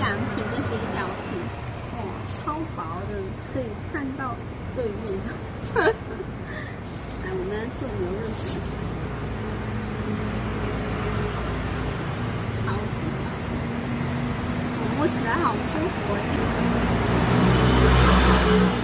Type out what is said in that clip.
擀皮的斜角皮，哇，超薄的，可以看到对面。来，我们做牛肉咸酥，超级薄，摸起来好舒服哦。